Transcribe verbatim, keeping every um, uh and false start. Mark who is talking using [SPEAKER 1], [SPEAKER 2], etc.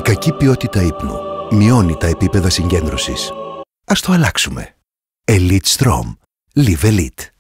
[SPEAKER 1] κακή ποιότητα ύπνου μειώνει τα επίπεδα συγκέντρωσης. Ας το αλλάξουμε. Elite Strom. Live Elite.